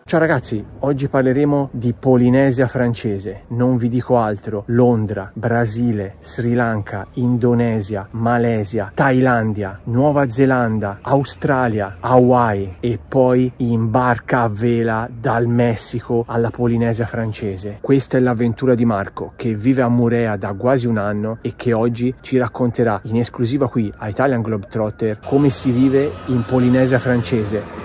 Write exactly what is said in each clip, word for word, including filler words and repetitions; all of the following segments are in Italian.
Ciao ragazzi, oggi parleremo di Polinesia francese, non vi dico altro. Londra, Brasile, Sri Lanka, Indonesia, Malesia, Thailandia, Nuova Zelanda, Australia, Hawaii e poi in barca a vela dal Messico alla Polinesia francese. Questa è l'avventura di Marco, che vive a Moorea da quasi un anno e che oggi ci racconterà in esclusiva qui a Italian Globetrotter come si vive in Polinesia francese.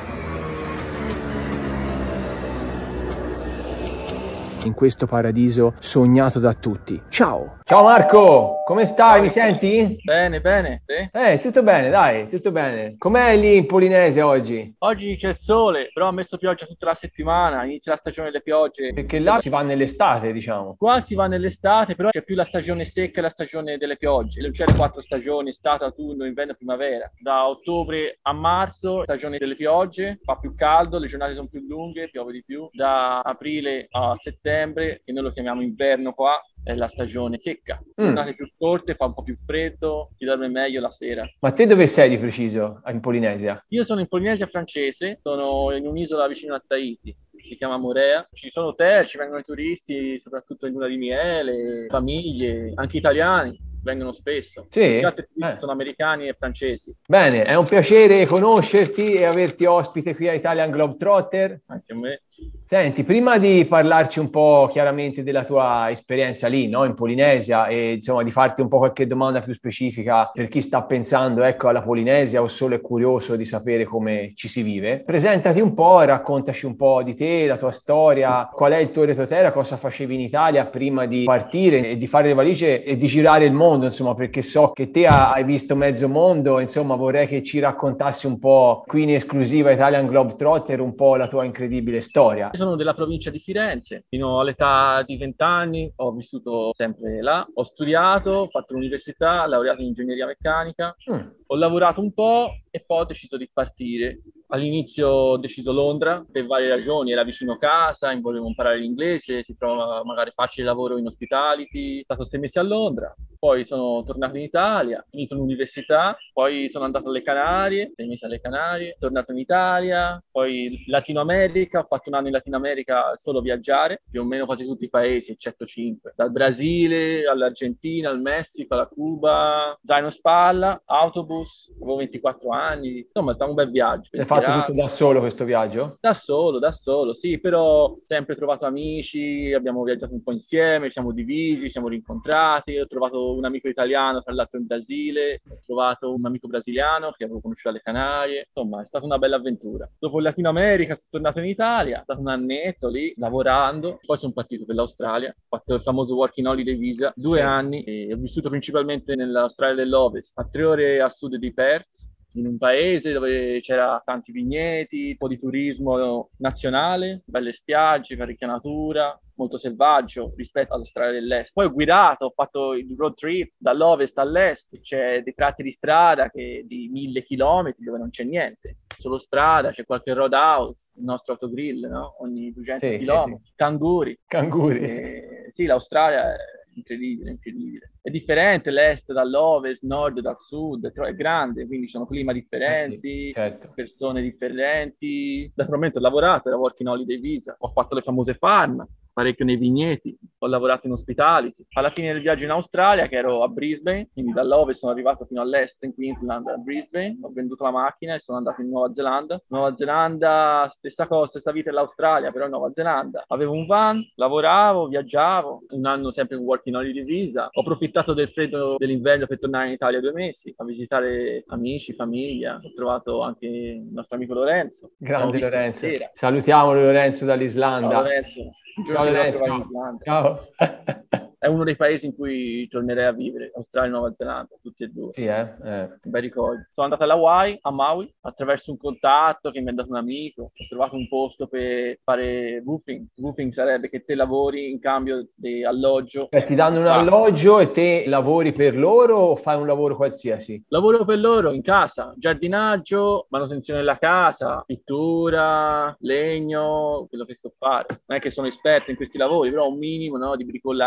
In questo paradiso sognato da tutti. Ciao! Ciao Marco, come stai? Mi senti? Bene, bene. Sì? Eh, tutto bene, dai, tutto bene. Com'è lì in Polinesia oggi? Oggi c'è il sole, però ha messo pioggia tutta la settimana, inizia la stagione delle piogge. Perché là si va nell'estate, diciamo. Qua si va nell'estate, però c'è più la stagione secca e la stagione delle piogge. C'è le quattro stagioni, estate, autunno, inverno, primavera. Da ottobre a marzo, stagione delle piogge, fa più caldo, le giornate sono più lunghe, piove di più. Da aprile a settembre, che noi lo chiamiamo inverno qua, è la stagione secca. Mm. Giornate più corte, fa un po' più freddo, si dorme meglio la sera. Ma te dove sei di preciso in Polinesia? Io sono in Polinesia francese, sono in un'isola vicino a Tahiti, si chiama Moorea. Ci sono hotel, ci vengono i turisti, soprattutto in luna di miele, famiglie, anche italiani vengono spesso. Sì? Gli altri turisti Eh. sono americani e francesi. Bene, è un piacere conoscerti e averti ospite qui a Italian Globetrotter. Anche a me. Senti, prima di parlarci un po' chiaramente della tua esperienza lì, no, in Polinesia e insomma di farti un po' qualche domanda più specifica per chi sta pensando, ecco, alla Polinesia o solo è curioso di sapere come ci si vive, presentati un po' e raccontaci un po' di te, la tua storia, qual è il tuo retroterra, cosa facevi in Italia prima di partire e di fare le valigie e di girare il mondo, insomma, perché so che te hai visto mezzo mondo, insomma, vorrei che ci raccontassi un po' qui in esclusiva Italian Globetrotter un po' la tua incredibile storia. Io sono della provincia di Firenze, fino all'età di venti anni ho vissuto sempre là, ho studiato, ho fatto l'università, laureato in ingegneria meccanica, Mm. ho lavorato un po' e poi ho deciso di partire. All'inizio ho deciso Londra per varie ragioni, era vicino casa, volevo imparare l'inglese, si trova magari facile lavoro in hospitality, sono stato sei mesi a Londra, poi sono tornato in Italia, ho finito l'università, poi sono andato alle Canarie, sei mesi alle Canarie, tornato in Italia, poi Latino America, ho fatto un anno in Latino America solo viaggiare, più o meno quasi tutti i paesi, eccetto cinque, dal Brasile all'Argentina, al Messico, alla Cuba, zaino in spalla, autobus, avevo ventiquattro anni, insomma è stato un bel viaggio. Hai fatto tutto da solo questo viaggio? Da solo, da solo, sì, però sempre trovato amici, abbiamo viaggiato un po' insieme, ci siamo divisi, ci siamo rincontrati, ho trovato un amico italiano, tra l'altro in Brasile, ho trovato un amico brasiliano che avevo conosciuto alle Canarie, insomma è stata una bella avventura. Dopo il Latino America sono tornato in Italia, è stato un annetto lì, lavorando, poi sono partito per l'Australia, ho fatto il famoso Working Holiday Visa, due Sì. anni, e ho vissuto principalmente nell'Australia dell'Ovest, a tre ore a sud di Perth, in un paese dove c'era tanti vigneti, un po' di turismo nazionale, belle spiagge, parecchia natura, molto selvaggio rispetto all'Australia dell'Est. Poi ho guidato, ho fatto il road trip dall'ovest all'est, c'è dei tratti di strada che di mille chilometri dove non c'è niente, solo strada, c'è qualche roadhouse, il nostro autogrill, no? Ogni duecento Sì, chilometri, sì, sì. canguri. Canguri. Eh, sì, l'Australia è incredibile, incredibile. È differente l'est dall'ovest, nord dal sud, è grande, quindi ci sono clima differenti, Eh sì, certo. persone differenti. Naturalmente ho lavorato, era Working Holiday Visa, ho fatto le famose farm, parecchio nei vigneti, ho lavorato in hospitality. Alla fine del viaggio in Australia, che ero a Brisbane, quindi dall'ovest sono arrivato fino all'est in Queensland, a Brisbane, ho venduto la macchina e sono andato in Nuova Zelanda. Nuova Zelanda, stessa cosa, stessa vita dell'Australia, però in Nuova Zelanda. Avevo un van, lavoravo, viaggiavo, un anno sempre in Working Holiday Visa. Ho approfittato del freddo dell'inverno per tornare in Italia due mesi, a visitare amici, famiglia. Ho trovato anche il nostro amico Lorenzo. Grande Lorenzo. Salutiamo Lorenzo dall'Islanda. Ciao Lorenzo. Un giorno Ciao ti Lorenzo. trovato in Islanda. Ciao. È uno dei paesi in cui tornerei a vivere, Australia e Nuova Zelanda, tutti e due. Sì, eh? eh. Bei ricordi. Sono andato alla Hawaii, a Maui, attraverso un contatto che mi ha dato un amico. Ho trovato un posto per fare roofing. Roofing sarebbe che te lavori in cambio di alloggio. Beh, ti danno un alloggio e te lavori per loro o fai un lavoro qualsiasi? Lavoro per loro in casa, giardinaggio, manutenzione della casa, pittura, legno, quello che so fare. Non è che sono esperto in questi lavori, però un minimo, no, di bricolage,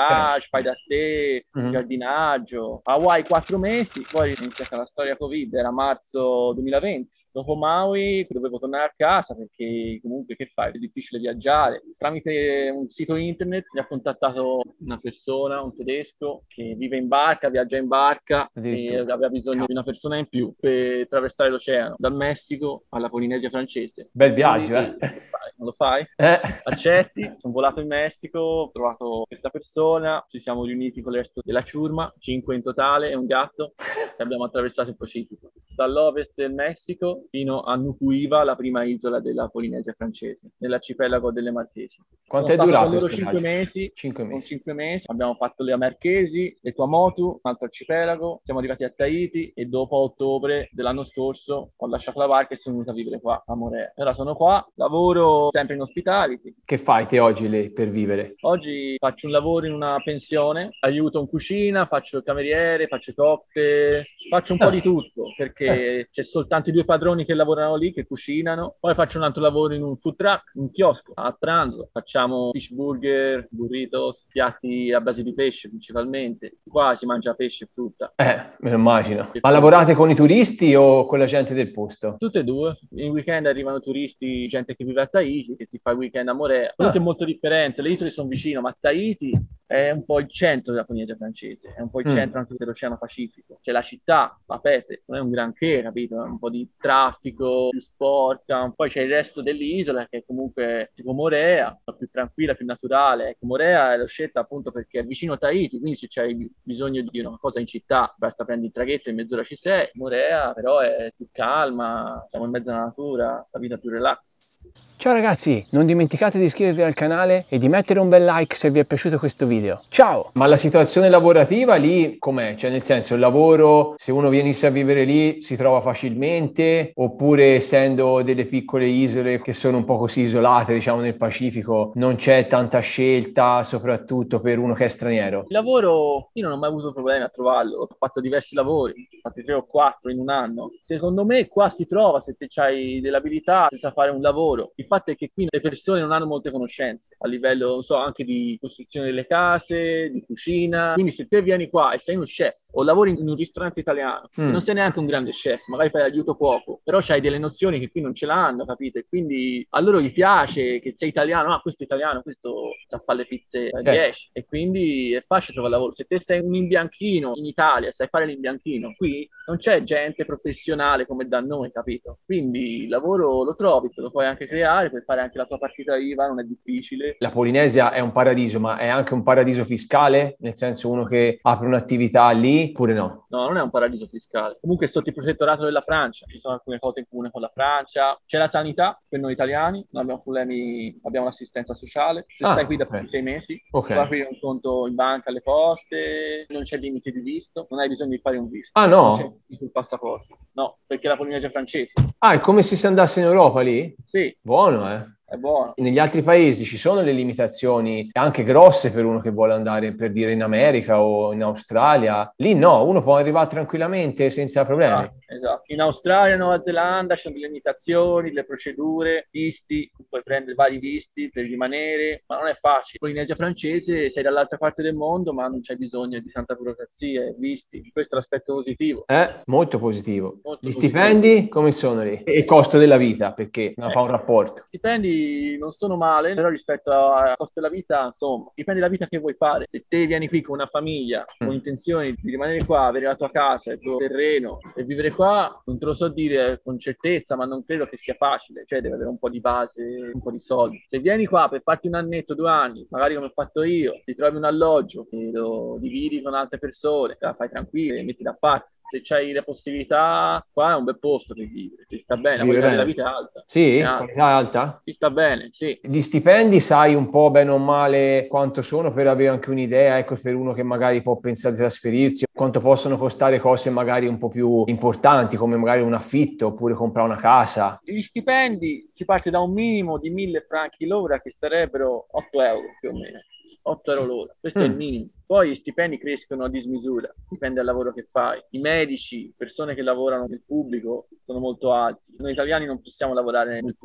garage fai da te, Mm. giardinaggio. Hawaii quattro mesi, poi è iniziata la storia Covid, era marzo duemilaventi. Dopo Maui dovevo tornare a casa perché comunque che fai? È difficile viaggiare. Tramite un sito internet mi ha contattato una persona, un tedesco, che vive in barca, viaggia in barca e Addirittura. aveva bisogno di una persona in più per attraversare l'oceano dal Messico alla Polinesia francese. Bel Quindi viaggio, eh? che fai? Non lo fai? Eh. Accetti, sono volato in Messico, ho trovato questa persona, ci siamo riuniti con il resto della ciurma, cinque in totale e un gatto, e abbiamo attraversato il Pacifico. Dall'ovest del Messico fino a Nukuiva, la prima isola della Polinesia francese, nell'arcipelago delle Marchesi. Quanto Sono è stato con durato loro questo cinque viaggio? mesi, Cinque con mesi. cinque mesi, abbiamo fatto le Marchesi, le Tuamotu, un altro arcipelago, siamo arrivati a Tahiti e dopo a ottobre dell'anno scorso ho lasciato la barca e sono venuto a vivere qua, a Morea. Ora sono qua, lavoro sempre in hospitality. Che fai te oggi lì per vivere? Oggi faccio un lavoro in una pensione, aiuto in cucina, faccio il cameriere, faccio i cocktail, faccio un po' di Ah, tutto perché c'è soltanto i due padroni che lavorano lì, che cucinano. Poi faccio un altro lavoro in un food truck, un chiosco, a pranzo. Facciamo fish burger, burritos, piatti a base di pesce principalmente. Qua si mangia pesce e frutta. eh, me lo immagino. E Ma frutta. lavorate con i turisti o con la gente del posto? Tutte e due. In weekend arrivano turisti, gente che vive a Tahiti, che si fa il weekend a Morea. Comunque è Ah, molto differente, le isole sono vicino, ma Tahiti è un po' il centro della Polinesia francese, è un po' il mm. centro anche dell'Oceano Pacifico. C'è la città, Papeete, non è un granché, capito? È un po' di traffico, più sporca. Poi c'è il resto dell'isola che è comunque tipo Morea, più tranquilla, più naturale. Ecco, Morea l'ho scelta appunto perché è vicino a Tahiti, quindi se c'hai bisogno di una cosa in città, basta prendi il traghetto e in mezz'ora ci sei. Morea però è più calma, siamo in mezzo alla natura, la vita più relax. Ciao ragazzi, non dimenticate di iscrivervi al canale e di mettere un bel like se vi è piaciuto questo video. Ciao! Ma la situazione lavorativa lì com'è? Cioè nel senso il lavoro, se uno venisse a vivere lì si trova facilmente oppure essendo delle piccole isole che sono un po' così isolate diciamo nel Pacifico non c'è tanta scelta soprattutto per uno che è straniero? Il lavoro, io non ho mai avuto problemi a trovarlo, ho fatto diversi lavori, ho fatto tre o quattro in un anno. Secondo me qua si trova, se te hai delle abilità, senza fare un lavoro. Il fatto è che qui le persone non hanno molte conoscenze a livello, non so, anche di costruzione delle case, di cucina. Quindi se te vieni qua e sei uno chef o lavori in un ristorante italiano e Mm. non sei neanche un grande chef, magari fai aiuto poco, però c'hai delle nozioni che qui non ce l'hanno, capite? E quindi a loro gli piace che sei italiano, ah questo è italiano, questo sa fare le pizze a Certo. dieci e quindi è facile trovare lavoro. Se te sei un imbianchino in Italia, sai fare l'imbianchino, qui non c'è gente professionale come da noi, capito? Quindi il lavoro lo trovi, te lo puoi anche creare, puoi fare anche la tua partita I V A, non è difficile. La Polinesia è un paradiso, ma è anche un paradiso fiscale? Nel senso uno che apre un'attività lì, oppure no? No, non è un paradiso fiscale. Comunque è sotto il protettorato della Francia, ci sono alcune cose in comune con la Francia. C'è la sanità per noi italiani, non abbiamo problemi, abbiamo l'assistenza sociale. Se stai Ah, qui da più ok. di sei mesi, Ok. puoi aprire un conto in banca alle poste, non c'è limite di visto, non hai bisogno di fare un visto, Ah non c'è no? sul passaporto. No, perché la Polinesia è francese. Ah, è come se si andasse in Europa lì? Sì, Buono, eh? è buono. Negli altri paesi ci sono le limitazioni anche grosse per uno che vuole andare per dire in America o in Australia. Lì no, uno può arrivare tranquillamente senza problemi. Ah, esatto. In Australia, Nuova Zelanda ci sono delle limitazioni, delle procedure, visti, puoi prendere vari visti per rimanere, ma non è facile. Polinesia francese, sei dall'altra parte del mondo, ma non c'è bisogno di tanta burocrazia e visti. Questo è l'aspetto positivo. È molto positivo. Molto Gli positivo. stipendi come sono lì? E il costo della vita, perché non fa un rapporto. Gli stipendi non sono male, però rispetto al costo della vita, insomma, dipende dalla vita che vuoi fare. Se te vieni qui con una famiglia, con Mm. intenzioni di rimanere qua, avere la tua casa, il tuo terreno e vivere qua, non te lo so dire con certezza, ma non credo che sia facile. Cioè, devi avere un po' di base, un po' di soldi. Se vieni qua per farti un annetto, due anni, magari come ho fatto io, ti trovi un alloggio e lo dividi con altre persone, te la fai tranquilla e metti da parte. Se c'hai le possibilità, qua è un bel posto per vivere, si sta bene, Si la vive qualità della bene. vita è alta. Sì? È alta. Qualità alta? Si sta bene, sì. Gli stipendi sai un po' bene o male quanto sono per avere anche un'idea, ecco, per uno che magari può pensare di trasferirsi, quanto possono costare cose magari un po' più importanti, come magari un affitto oppure comprare una casa. Gli stipendi si parte da un minimo di mille franchi l'ora che sarebbero otto euro più o meno. otto euro l'ora, questo è il Mm. minimo. Poi gli stipendi crescono a dismisura, dipende dal lavoro che fai. I medici, persone che lavorano nel pubblico, sono molto alti. Noi italiani non possiamo lavorare nel pubblico.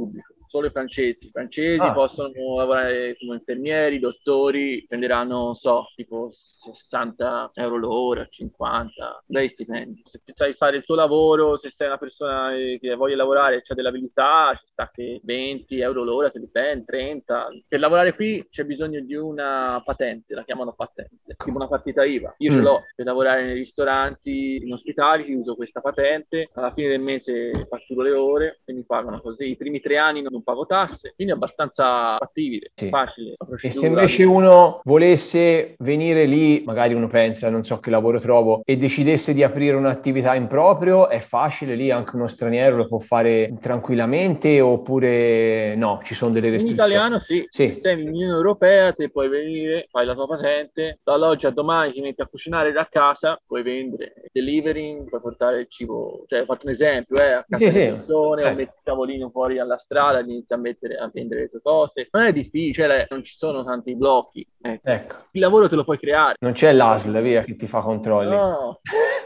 solo i francesi. I francesi Ah. possono lavorare come infermieri, dottori, prenderanno, non so, tipo sessanta euro l'ora, cinquanta, bei stipendi. Se ti sai fare il tuo lavoro, se sei una persona che voglia lavorare e c'ha delle abilità, ci sta che venti euro l'ora, se dipende, trenta. Per lavorare qui c'è bisogno di una patente, la chiamano patente, tipo una partita I V A. Io ce Mm. l'ho per lavorare nei ristoranti, in ospitali, uso questa patente, alla fine del mese fatturo le ore e mi pagano così. I primi tre anni non pago tasse, quindi è abbastanza fattibile, Sì. facile la E se procedura. invece uno volesse venire lì, magari uno pensa, non so che lavoro trovo, e decidesse di aprire un'attività in proprio, è facile lì, anche uno straniero lo può fare tranquillamente oppure no, ci sono delle In restrizioni? italiano sì, Sì. se sei in Unione Europea te puoi venire, fai la tua patente, dall'oggi a domani ti metti a cucinare da casa, puoi vendere delivering, puoi portare il cibo, cioè ho fatto un esempio, eh, a casa Sì, delle sì, persone, o certo. metti il tavolino fuori alla strada, inizi a mettere, a vendere le tue cose. Non è difficile, cioè, non ci sono tanti blocchi, ecco. Ecco, Il lavoro te lo puoi creare. non c'è l'A S L, via, che ti fa controlli. No,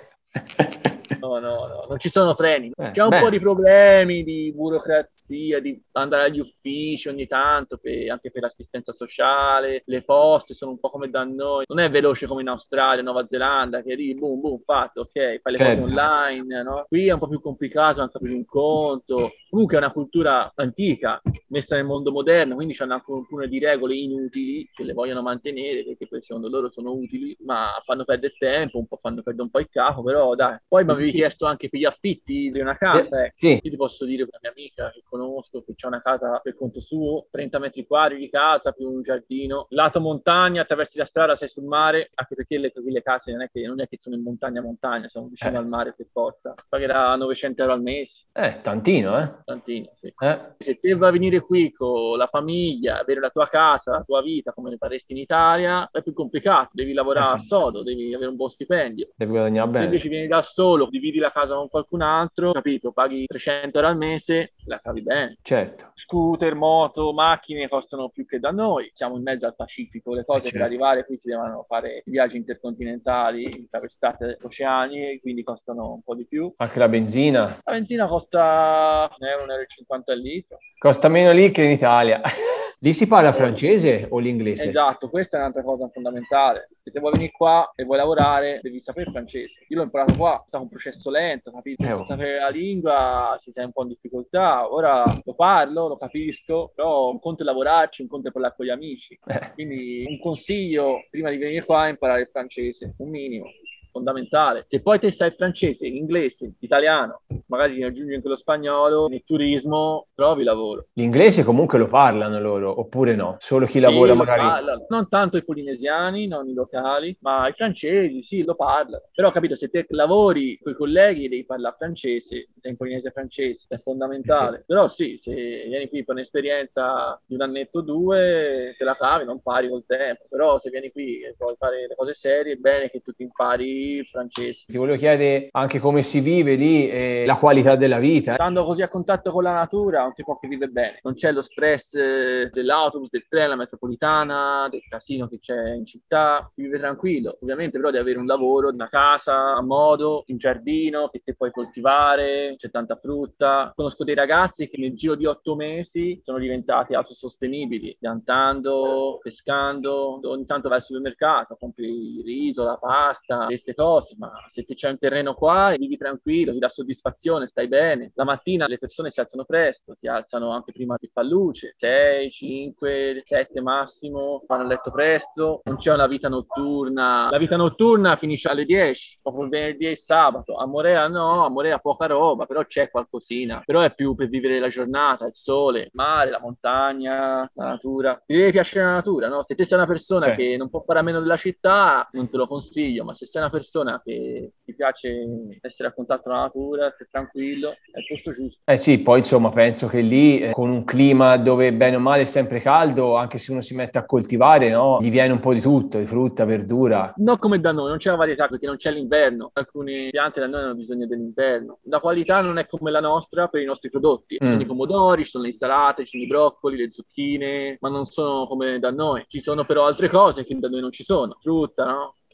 no, no, no, non ci sono freni. Eh, C'è un po' beh, di problemi di burocrazia, di andare agli uffici ogni tanto, per- anche per l'assistenza sociale. Le poste sono un po' come da noi. Non è veloce come in Australia, Nuova Zelanda, che lì, boom, boom, fatto, ok, fai le cose certo. online, no? Qui è un po' più complicato anche per un conto. Comunque è una cultura antica, messa nel mondo moderno, quindi c'è una cultura di regole inutili che le vogliono mantenere perché poi secondo loro sono utili, ma fanno perdere tempo, un po' fanno perdere un po' il capo, però dai. Poi mi avevi Sì. chiesto anche per gli affitti di una Eh, casa, ecco. sì, Io ti posso dire una mia amica che conosco che c'ha una casa per conto suo, trenta metri quadri di casa più un giardino, lato montagna, attraversi la strada, sei sul mare, anche perché le, le case non è, che, non è che sono in montagna montagna, sono vicino eh, al mare per forza. Pagherà novecento euro al mese. eh, tantino, eh? Tantino, sì. Eh, Se te vai a venire qui con la famiglia, avere la tua casa, la tua vita come ne faresti in Italia, è più complicato, devi eh lavorare a sì, sodo, devi avere un buon stipendio. devi guadagnare Se bene. invece vieni da solo, dividi la casa con qualcun altro, capito? Paghi trecento euro al mese, la cavi bene. Certo, Scooter, moto, macchine costano più che da noi. Siamo in mezzo al Pacifico, le eh cose per certo. arrivare qui si devono fare viaggi intercontinentali, traversate oceani, quindi costano un po' di più. Anche la benzina La benzina costa un euro, un euro e cinquanta al litro. costa meno lì che in Italia. Lì si parla Poi- francese o l'inglese? Esatto, questa è un'altra cosa fondamentale. Se te vuoi venire qua e vuoi lavorare, devi sapere il francese. Io l'ho imparato qua, è stato un processo lento, capito? Eh, Senza oh. sapere la lingua si sei un po' in difficoltà. Ora lo parlo, lo capisco, però un conto è lavorarci, un conto è parlare con gli amici. Eh, Quindi un consiglio prima di venire qua è imparare il francese, un minimo. Fondamentale. Se poi te sai il francese, l'inglese, l'italiano, magari ne aggiungi anche lo spagnolo, nel turismo trovi lavoro. l'inglese comunque lo parlano loro, oppure no? Solo chi lavora Sì, lo magari... parlano, non tanto i polinesiani, non i locali, ma i francesi, sì, lo parlano. Però, capito, se te lavori con i colleghi devi parlare francese, sei in Polinesia francese, è Sì. fondamentale. Però sì, se vieni qui per un'esperienza di un annetto o due, te la cavi, non pari col tempo. Però se vieni qui e puoi fare le cose serie, è bene che tu ti impari il francese. Ti volevo chiedere anche come si vive lì e la qualità della vita. Stando così a contatto con la natura non si può che vivere bene. Non c'è lo stress eh, dell'autobus, del treno, la metropolitana, del casino che c'è in città. Si vive tranquillo. Ovviamente però devi avere un lavoro, una casa a modo, un giardino che te puoi coltivare, c'è tanta frutta. Conosco dei ragazzi che nel giro di otto mesi sono diventati autosostenibili, piantando, pescando. Ogni tanto vai al supermercato, compri il riso, la pasta, queste cose, ma se c'è un terreno qua e vivi tranquillo, ti dà soddisfazione, stai bene. La mattina le persone si alzano presto, si alzano anche prima che fa luce, sei, cinque, sette massimo, vanno a letto presto, non c'è una vita notturna. La vita notturna finisce alle dieci, proprio il venerdì e il sabato. A Morea no, a Morea poca roba, però c'è qualcosina. Però è più per vivere la giornata, il sole, il mare, la montagna, la natura. Ti deve piacere la natura, no? Se te sei una persona Eh. che non può fare a meno della città, non te lo consiglio, ma se sei una persona che ti piace essere a contatto con la natura, stai tranquillo, è il posto giusto. Eh sì, poi insomma penso che lì eh, con un clima dove bene o male è sempre caldo, anche se uno si mette a coltivare, no? Gli viene un po' di tutto, di frutta, verdura. Non come da noi, non c'è la varietà perché non c'è l'inverno. Alcune piante da noi hanno bisogno dell'inverno. La qualità non è come la nostra per i nostri prodotti. Ci sono i Mm. pomodori, ci sono le insalate, ci sono i broccoli, le zucchine, ma non sono come da noi. Ci sono però altre cose che da noi non ci sono. Frutta, no?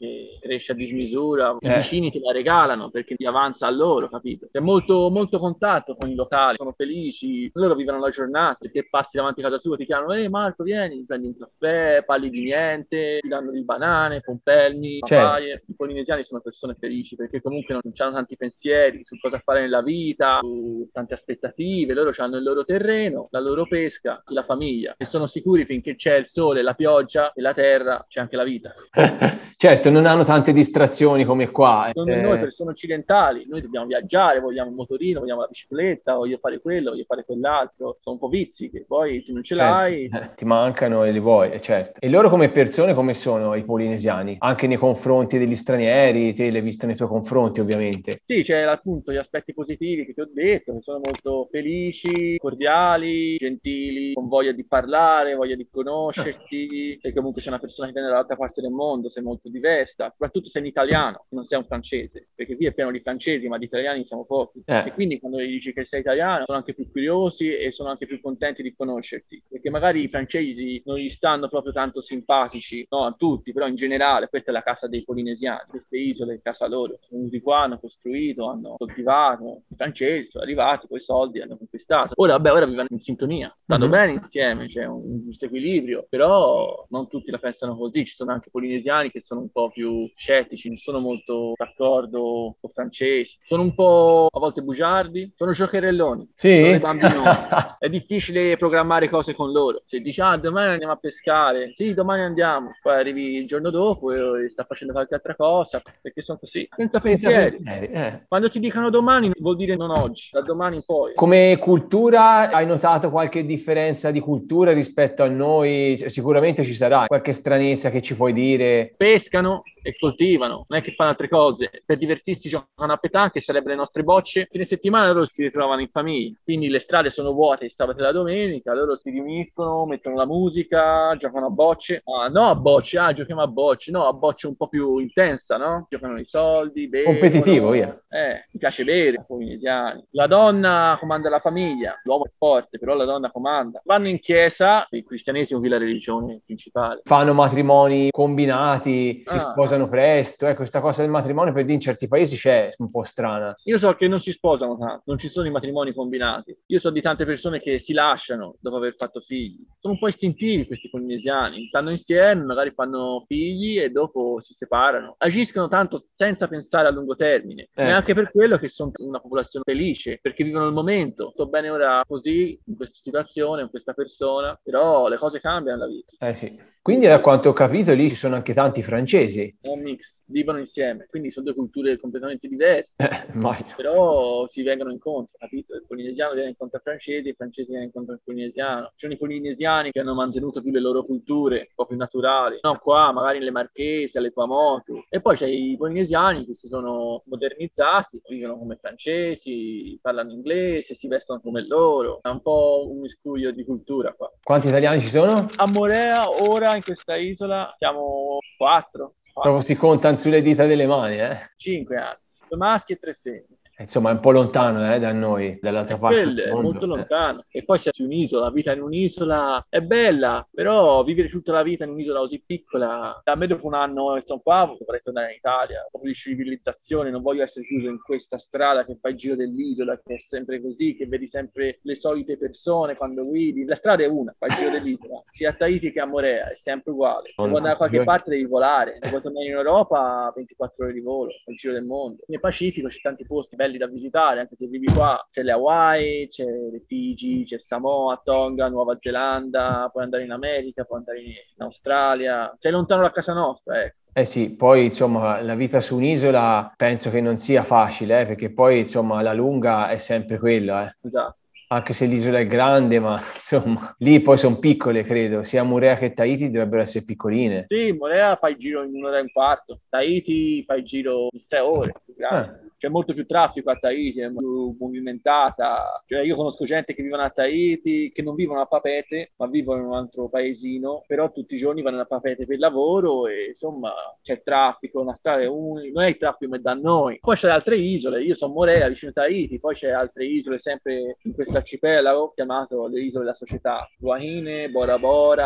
che cresce a dismisura, i Eh. vicini te la regalano perché ti avanza a loro, capito? C'è molto, molto contatto con i locali, sono felici, loro vivono la giornata, perché passi davanti a casa sua, ti chiamano, ehi Marco, vieni, prendi un caffè, parli di niente, ti danno di banane, pompelmi, Certo. papaie. I polinesiani sono persone felici perché comunque non hanno tanti pensieri su cosa fare nella vita, su tante aspettative, loro hanno il loro terreno, la loro pesca, la famiglia e sono sicuri finché c'è il sole, la pioggia e la terra, c'è anche la vita. Certo, non hanno tante distrazioni come qua. Secondo noi Eh, persone occidentali, noi dobbiamo viaggiare, vogliamo un motorino, vogliamo la bicicletta, voglio fare quello, voglio fare quell'altro, sono un po' vizi che poi se non ce certo, l'hai... eh, ti mancano e li vuoi, eh, certo. E loro come persone come sono i polinesiani? Anche nei confronti degli stranieri, te l'hai visto nei tuoi confronti ovviamente. Sì, c'è appunto gli aspetti positivi che ti ho detto, che sono molto felici, cordiali, gentili, con voglia di parlare, voglia di conoscerti, e comunque sei una persona che viene dall'altra parte del mondo, sei molto diversa, soprattutto sei un italiano, non sei un francese, perché qui è pieno di francesi, ma di italiani siamo pochi. Eh. E quindi quando gli dici che sei italiano, sono anche più curiosi e sono anche più contenti di conoscerti, perché magari i francesi non gli stanno proprio tanto simpatici, no, a tutti, però in generale questa è la casa dei polinesiani, queste isole è casa loro, sono venuti qua, hanno costruito, hanno coltivato, i francesi sono arrivati con i soldi, hanno conquistato. Ora, vabbè, ora vivono in sintonia, stanno Mhm. bene insieme, c'è un giusto equilibrio, però non tutti la pensano così, ci sono anche polinesiani che sono un po' più scettici, non sono molto d'accordo con i francesi, sono un po' a volte bugiardi, sono giocherelloni, sono Sì? dei bambinoni. È difficile programmare cose con loro. Se dici, ah, domani andiamo a pescare, sì, domani andiamo, poi arrivi il giorno dopo e sta facendo qualche altra cosa, perché sono così, senza Senza pensieri. pensieri, eh. Quando ti dicono domani vuol dire non oggi, da domani in poi. Come cultura, hai notato qualche differenza di cultura rispetto a noi? Cioè, sicuramente ci sarà qualche stranezza che ci puoi dire. Pescano e coltivano, non è che fanno altre cose. Per divertirsi giocano a petanche, che sarebbero le nostre bocce. Fine settimana loro si ritrovano in famiglia, quindi le strade sono vuote il sabato e la domenica, loro si riuniscono, mettono la musica, giocano a bocce. Ah, no a bocce, ah, giochiamo a bocce, no, a bocce un po' più intensa, no? Giocano i soldi, Competitivo, via. bevono. Eh, mi piace bere, i polinesiani. La donna comanda la famiglia, l'uomo è forte, però la donna comanda. Vanno in chiesa, il cristianesimo qui è la religione principale. Fanno matrimoni combinati, si Ah, sposano presto. Ecco, questa cosa del matrimonio per dire in certi paesi c'è, è un po' strana. io so che non si sposano tanto, non ci sono i matrimoni combinati. Io so di tante persone che si lasciano dopo aver fatto figli. Sono un po' istintivi questi polinesiani, stanno insieme, magari fanno figli e dopo si separano. Agiscono tanto senza pensare a lungo termine. Eh. Ma è anche per quello che sono una popolazione felice, perché vivono il momento. Sto bene ora così, in questa situazione, con questa persona, però le cose cambiano nella vita. Eh sì. Quindi da quanto ho capito lì ci sono anche tanti francesi. È un mix, vivono insieme, quindi sono due culture completamente diverse. Eh, immagino. Però si vengono incontro, capito? Il polinesiano viene incontro ai francesi, i francesi viene incontro al polinesiano. Ci sono i polinesiani che hanno mantenuto più le loro culture, un po' più naturali. No, qua, magari nelle Marchesi, alle Tuamotu. E poi c'è i polinesiani che si sono modernizzati, vivono come francesi, parlano inglese, si vestono come loro. È un po' un miscuglio di cultura qua. Quanti italiani ci sono? A Morea, ora, in questa isola, siamo quattro. Proprio si contano sulle dita delle mani, eh? Cinque, anzi. Due maschi e tre femmine. Insomma, è un po' lontano eh, da noi, dall'altra parte Quello del è mondo. molto lontano. E poi sei su un'isola, la vita in un'isola è bella, però vivere tutta la vita in un'isola così piccola, a me dopo un anno che sono qua vorrei tornare in Italia, un po' di civilizzazione, non voglio essere chiuso in questa strada che fa il giro dell'isola, che è sempre così, che vedi sempre le solite persone quando guidi. La strada è una, fa il giro dell'isola, sia a Tahiti che a Morea, è sempre uguale. Se vuoi andare da qualche parte devi volare, se vuoi tornare in Europa ventiquattro ore di volo, fa il giro del mondo. Nel Pacifico c'è tanti posti belli da visitare, anche se vivi qua, c'è le Hawaii, c'è le Figi, c'è Samoa, Tonga, Nuova Zelanda, puoi andare in America, puoi andare in Australia, sei lontano da casa nostra, ecco. Eh sì, poi insomma la vita su un'isola penso che non sia facile, eh, perché poi insomma la lunga è sempre quella, eh. Esatto. Anche se l'isola è grande, ma insomma lì poi sono piccole, credo, sia Moorea che Tahiti dovrebbero essere piccoline. Sì, Moorea fai il giro in un'ora e un quarto, Tahiti fai il giro in sei ore, più grande. Eh. C'è molto più traffico a Tahiti, è più movimentata. Cioè, io conosco gente che vivono a Tahiti, che non vivono a Papeete, ma vivono in un altro paesino, però tutti i giorni vanno a Papeete per lavoro e insomma c'è traffico, una strada è unica, non è il traffico ma è da noi. Poi c'è altre isole, io sono Moorea, vicino a Tahiti, poi c'è altre isole sempre in questo arcipelago chiamato le isole della società, Guahine, Bora Bora,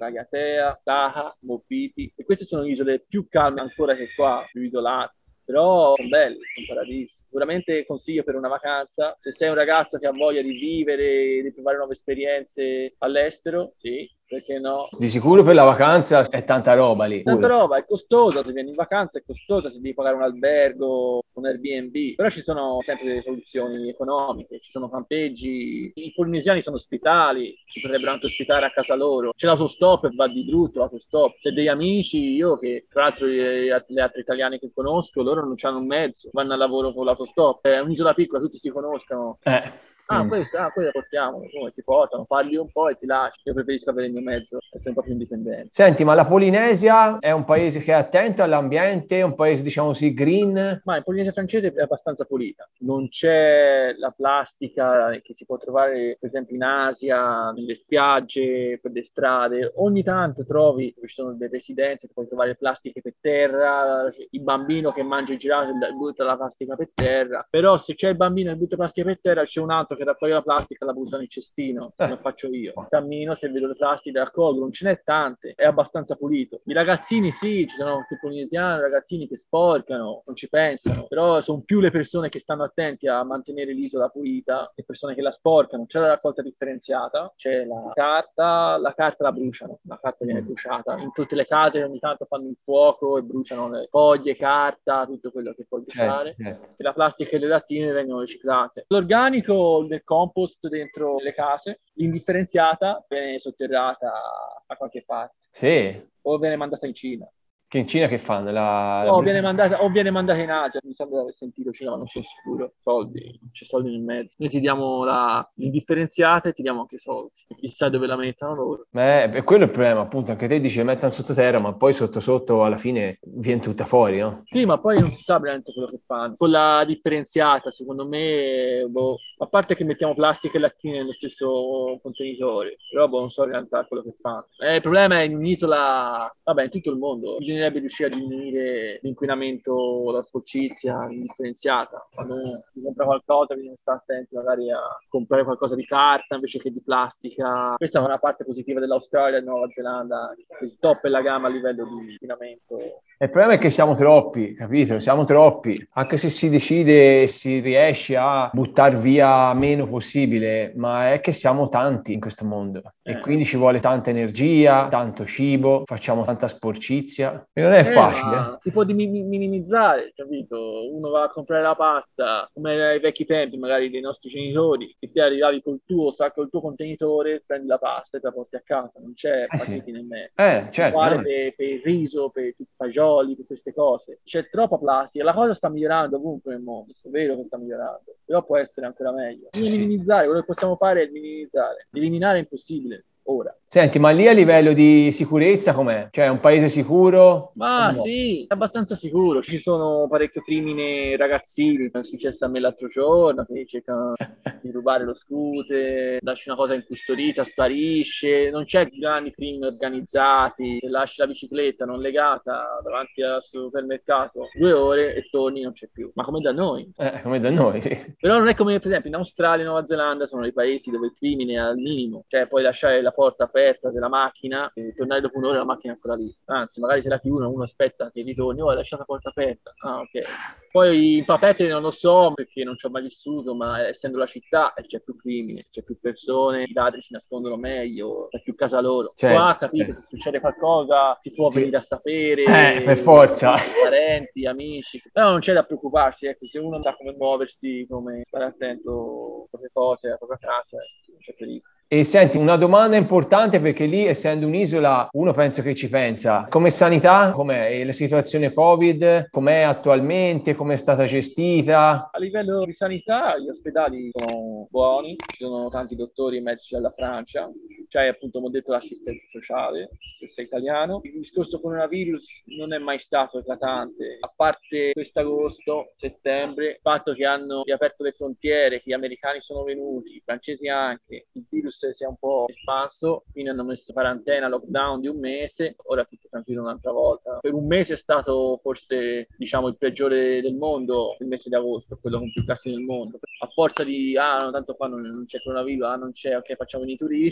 Ragatea, Taha, Mopiti, e queste sono isole più calme ancora che qua, più isolate. Però sono belli, sono paradisi. Sicuramente consiglio per una vacanza. Se sei un ragazzo che ha voglia di vivere, di provare nuove esperienze all'estero, sì, perché no? Di sicuro per la vacanza è tanta roba lì. Tanta Pure. roba, è costosa, se vieni in vacanza è costosa, se devi pagare un albergo, un Airbnb, però ci sono sempre delle soluzioni economiche, ci sono campeggi, i polinesiani sono ospitali, ci potrebbero anche ospitare a casa loro, c'è l'autostop e va di brutto l'autostop, c'è degli amici, io che tra l'altro le, le altre italiane che conosco, loro non hanno un mezzo, vanno al lavoro con l'autostop, è un'isola piccola, tutti si conoscono. Eh. Ah, Mm. questa, ah, quella portiamo, come ti portano, parli un po' e ti lasci. Io preferisco avere il mio mezzo, essere un po' più indipendente. Senti, ma la Polinesia è un paese che è attento all'ambiente, è un paese, diciamo così, green? Ma in Polinesia francese è abbastanza pulita. Non c'è la plastica che si può trovare, per esempio, in Asia, nelle spiagge, per le strade. Ogni tanto trovi, ci sono delle residenze, puoi trovare plastiche per terra, il bambino che mangia il girato e butta la plastica per terra. Però se c'è il bambino che butta plastica per terra, c'è un altro che raccoglie la plastica e la butta nel cestino, come Eh. faccio io. Cammino, se vedo le plastiche, le raccolgo, non ce n'è tante, è abbastanza pulito. I ragazzini sì, ci sono anche polinesiani, ragazzini che sporcano, non ci pensano, però sono più le persone che stanno attenti a mantenere l'isola pulita, le persone che la sporcano. C'è la raccolta differenziata, c'è la carta, la carta la bruciano, la carta viene bruciata. In tutte le case ogni tanto fanno il fuoco e bruciano le foglie, carta, tutto quello che puoi bruciare. Certo, certo. E la plastica e le lattine vengono riciclate. L'organico del compost dentro le case, l'indifferenziata viene sotterrata a qualche parte Sì. o viene mandata in Cina. Che in Cina che fanno? La, la O bru- viene mandata, o viene mandata in Asia, mi sembra di aver sentito Cina, ma non sono sicuro. Soldi, non c'è soldi nel mezzo. Noi ti diamo la indifferenziata e ti diamo anche soldi. Chissà dove la mettono loro. Ma è, è quello il problema, appunto, anche te dici che mettano sottoterra, ma poi sotto sotto alla fine viene tutta fuori, no? Sì, ma poi non si sa veramente quello che fanno. Con la differenziata, secondo me, boh, a parte che mettiamo plastica e lattine nello stesso contenitore, però boh, non so in realtà quello che fanno. Eh, il problema è in un'isola, vabbè, in tutto il mondo, bisognerebbe riuscire a diminuire l'inquinamento, la sporcizia indifferenziata. Quando uno si compra qualcosa, bisogna stare attenti magari a comprare qualcosa di carta invece che di plastica. Questa è una parte positiva dell'Australia e Nuova Zelanda, il top e la gamma a livello di inquinamento. E il problema è che siamo troppi, capito? Siamo troppi. Anche se si decide e si riesce a buttare via meno possibile, ma è che siamo tanti in questo mondo e Eh. quindi ci vuole tanta energia, tanto cibo, facciamo tanta sporcizia e non è Eh, facile. ma si può di- minimizzare, capito? Uno va a comprare la pasta, come ai vecchi tempi, magari dei nostri genitori, che ti arrivavi col tuo sacco, il tuo contenitore, prendi la pasta e te la porti a casa, non c'è Eh sì. pacchetti nemmeno. Eh, certo, Uguale no? per, per il riso, per tutti i fagioli, per queste cose. C'è troppa plastica, la cosa sta migliorando ovunque nel mondo, è vero che sta migliorando, però può essere ancora meglio. Sì, sì. Minimizzare, quello che possiamo fare è minimizzare. Eliminare è impossibile, ora. Senti, ma lì a livello di sicurezza com'è? Cioè è un paese sicuro? Ma O no? sì, è abbastanza sicuro. Ci sono parecchio crimine ragazzini, è successo a me l'altro giorno, che cercano di rubare lo scooter, lasci una cosa incustodita, sparisce. Non c'è grandi crimini organizzati. Se lasci la bicicletta non legata davanti al supermercato due ore e torni non c'è più. Ma come da noi. Eh, come da noi, sì. Però non è come per esempio in Australia e Nuova Zelanda sono dei paesi dove il crimine è al minimo, cioè puoi lasciare la porta aperta della macchina e tornare dopo un'ora e la macchina è ancora lì. Anzi, magari te la chiudono, uno aspetta che ritorni, oh, hai lasciato la porta aperta. Ah, ok. Poi in Papete non lo so perché non ci ho mai vissuto, ma essendo la città c'è più crimine, c'è più persone, i ladri si nascondono meglio, c'è più casa loro. Certo, Qua, capite, certo. se succede qualcosa si può Sì. venire a sapere, Eh, per forza. parenti, amici, però non c'è da preoccuparsi, ecco, se uno sa come muoversi, come stare attento alle proprie cose, alla propria casa, non c'è pericolo. E senti, una domanda importante perché lì, essendo un'isola, uno penso che ci pensa. Come sanità, com'è? E la situazione Covid, com'è attualmente? Come è stata gestita? A livello di sanità, gli ospedali sono buoni, ci sono tanti dottori e medici dalla Francia, c'è appunto, come ho detto, l'assistenza sociale, se sei italiano. Il discorso coronavirus non è mai stato eclatante, a parte quest'agosto, settembre, il fatto che hanno riaperto le frontiere, che gli americani sono venuti, i francesi anche, il virus si è un po' espanso, quindi hanno messo quarantena, lockdown di un mese, ora tutto tranquillo un'altra volta. Per un mese è stato forse, diciamo, il peggiore del mondo, il mese di agosto, quello con più casi nel mondo. A forza di, ah, no, tanto qua non, non c'è coronavirus, ah, non c'è, ok, facciamo i turisti, alla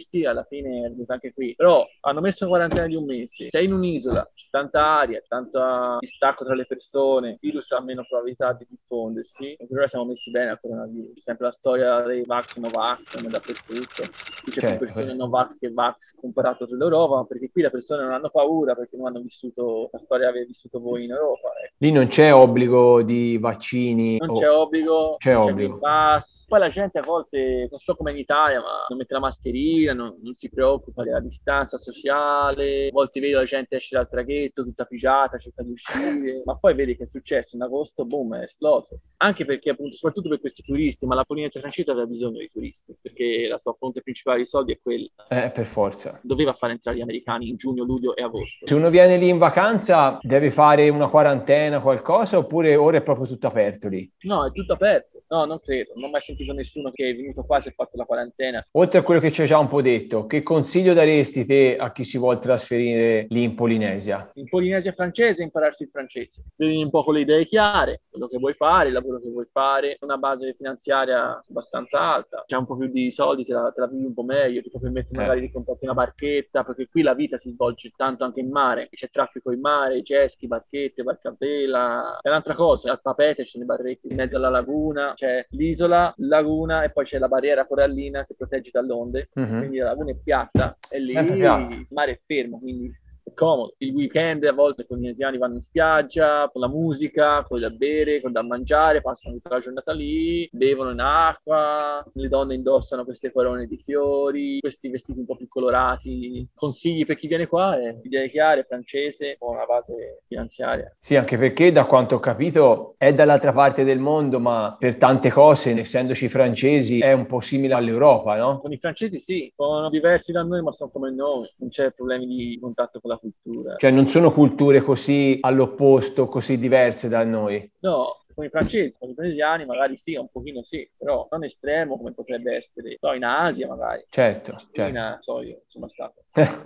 fine è venuta anche qui. Però hanno messo una quarantena di un mese, sei in un'isola, c'è tanta aria, c'è tanto distacco tra le persone, il virus ha meno probabilità di diffondersi, e per ora siamo messi bene al coronavirus. C'è sempre la storia dei vax no vax, come dappertutto. Qui c'è Certo, più persone eh. no vax che vax comparato dall'Europa, perché qui le persone non hanno paura, perché non hanno vissuto la storia che avete vissuto voi in Europa. Ecco. Lì non c'è obbligo di vaccini Non c'è o obbligo, c'è non c'è Green obbligo? Pass. Poi la gente a volte, non so come in Italia, ma non mette la mascherina, non, non si preoccupa della distanza sociale. A volte vedo la gente esce dal traghetto tutta pigiata, cerca di uscire, ma poi vedi che è successo in agosto, boom, è esploso. Anche perché appunto, soprattutto per questi turisti, ma la Polinesia francese aveva bisogno di turisti, perché la sua fonte principale di soldi è quella. Eh, per forza. Doveva fare entrare gli americani in giugno, luglio e agosto. Se uno viene lì in vacanza, deve fare una quarantena, qualcosa, oppure ora è proprio tutto aperto lì? No, è tutto aperto. No, non credo. Non ho mai sentito nessuno che è venuto qua e si è fatto la quarantena. Oltre a quello che ci hai già un po' detto, che consiglio daresti te a chi si vuole trasferire lì in Polinesia? In Polinesia francese impararsi il francese. Devi un po' con le idee chiare, quello che vuoi fare, il lavoro che vuoi fare, una base finanziaria abbastanza alta, c'è un po' più di soldi, te la, te la vivi un po' meglio, ti puoi permettere magari Eh. di comprarti una barchetta, perché qui la vita si svolge tanto anche in mare, c'è traffico in mare, jet ski, barchette, barca a vela, è un'altra cosa, al Papete ci sono i barretti in mezzo alla laguna, c'è l'isola, laguna e poi c'è la barriera corallina che protegge dalle onde, Mhm. quindi la laguna è piatta e Sempre lì piatto. il mare è fermo, quindi è comodo. Il weekend a volte i polinesiani vanno in spiaggia con la musica, con da bere, con da mangiare, passano tutta la giornata lì, bevono in acqua, le donne indossano queste corone di fiori, questi vestiti un po' più colorati. Consigli per chi viene qua è idee chiare, francese, con una base finanziaria. Sì, anche perché da quanto ho capito è dall'altra parte del mondo, ma per tante cose, essendoci francesi, è un po' simile all'Europa, no? Con i francesi sì, sono diversi da noi, ma sono come noi, non c'è problemi di contatto con la cultura. Cioè non sono culture così all'opposto, così diverse da noi. No, con i francesi, con i tunisiani magari sì, un pochino sì, però non estremo come potrebbe essere. No, in Asia magari. Certo, In certo. Cina, so io, sono stato.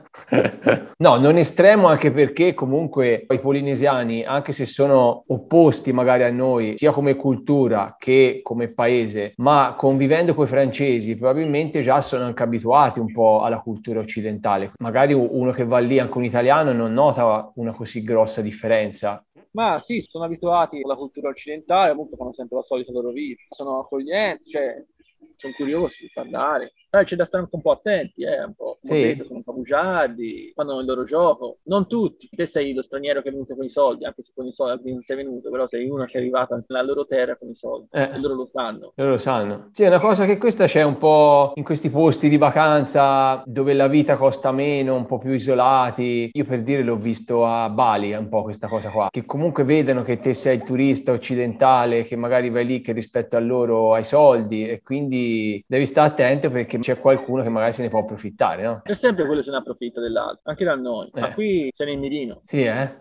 No, non estremo anche perché comunque i polinesiani, anche se sono opposti magari a noi, sia come cultura che come paese, ma convivendo con i francesi probabilmente già sono anche abituati un po' alla cultura occidentale. Magari uno che va lì, anche un italiano, non nota una così grossa differenza. Ma sì, sono abituati alla cultura occidentale, comunque fanno sempre la solita loro vita, sono accoglienti, cioè sono curiosi di parlare. Eh, c'è da stare anche un po' attenti, eh, un po', come ho Sì? detto, sono un po' bugiardi, fanno il loro gioco. Non tutti, te sei lo straniero che è venuto con i soldi, anche se con i soldi non sei venuto, però sei uno che è arrivato nella loro terra con i soldi Eh. e loro lo sanno. Loro lo sanno. Sì, è una cosa che questa c'è un po' in questi posti di vacanza dove la vita costa meno, un po' più isolati. Io per dire l'ho visto a Bali, è un po' questa cosa qua, che comunque vedono che te sei il turista occidentale, che magari vai lì che rispetto a loro hai soldi e quindi devi stare attento perché c'è qualcuno che magari se ne può approfittare, no? C'è sempre quello che se ne approfitta dell'altro, anche da noi. Ma Eh. qui sei nel mirino. Sì, eh?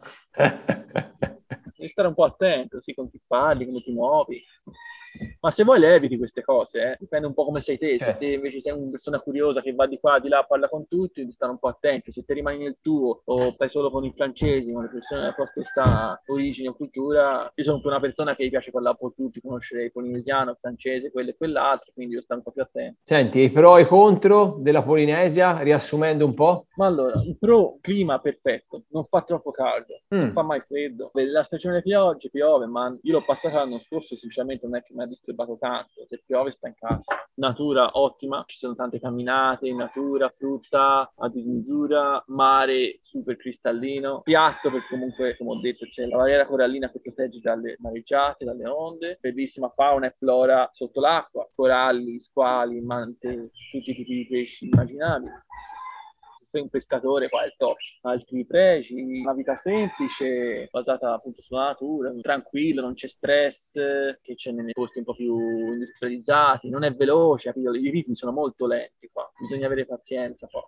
Devi stare un po' attento, sì, con chi parli, come ti muovi. Ma se vuoi le eviti queste cose, eh. Dipende un po' come sei te. Se Certo. te invece sei una persona curiosa che va di qua, di là, parla con tutti, devi stare un po' attento. Se te rimani nel tuo o fai solo con i francesi, con le persone della tua stessa origine o cultura, io sono una persona che gli piace parlare con tutti, conoscere il polinesiano, il francese, quello e quell'altro, quindi devo stare un po' più attento. Senti, i pro e i contro della Polinesia, riassumendo un po'? Ma allora, il pro, clima perfetto, non fa troppo caldo, non Mm. fa mai freddo. Vedi, la stagione delle piogge piove, ma io l'ho passata l'anno scorso, sinceramente non è che mi ha disturbato tanto. Se piove sta in casa. Natura ottima, ci sono tante camminate, natura, frutta a dismisura, mare super cristallino, piatto perché comunque, come ho detto, c'è la barriera corallina che protegge dalle mareggiate, dalle onde, bellissima fauna e flora sotto l'acqua, coralli, squali, mante, tutti i tipi di pesci immaginabili. Sei un pescatore, qua è il top. Altri pregi, una vita semplice, basata appunto sulla natura, tranquillo, non c'è stress, che c'è nei posti un po' più industrializzati, non è veloce, capito? I ritmi sono molto lenti qua, bisogna avere pazienza poi.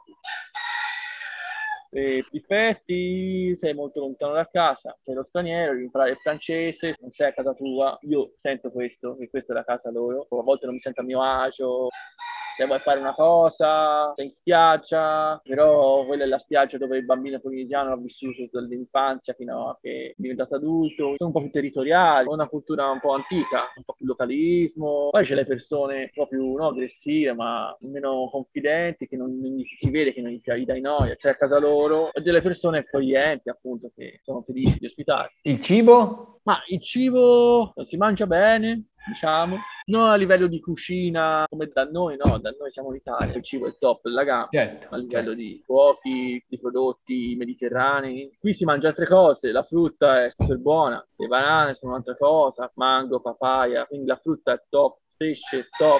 E difetti, sei molto lontano da casa, sei lo straniero, devi imparare il francese, non sei a casa tua. Io sento questo, che questa è la casa loro, a volte non mi sento a mio agio. se vuoi fare una cosa, sei in spiaggia, però quella è la spiaggia dove il bambino polinesiano ha vissuto dall'infanzia fino a che è diventato adulto, sono un po' più territoriali, una cultura un po' antica, un po' più localismo, poi c'è le persone un po' più no, aggressive, ma meno confidenti, che non, non si vede che non gli dai noia, c'è a casa loro, e delle persone accoglienti, appunto, che sono felici di ospitare. Il cibo? Ma il cibo si mangia bene, diciamo, non a livello di cucina come da noi, no, da noi siamo in Italia, il cibo è il top della gamma, Certo, a livello certo. di cuochi, di prodotti mediterranei. Qui si mangia altre cose, la frutta è super buona, le banane sono un'altra cosa, mango, papaya, quindi la frutta è top, pesce è top.